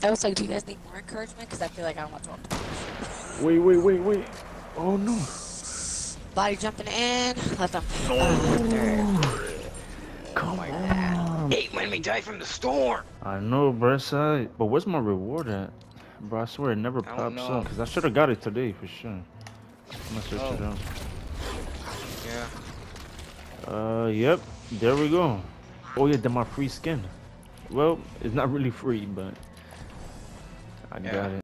I was like, do you guys need more encouragement? Because I feel like I don't want to talk to Wait. Oh no. Body jumping in. Let them. No. Oh Come my god. on. Hate when we die from the storm. I know, bro. But where's my reward at? Bro, I swear it never I don't pops up. know. Because I should have got it today for sure. I'm gonna search Oh, it out. yeah. Yep. There we go. Oh yeah, then my free skin. Well, it's not really free, but I got Yeah. it.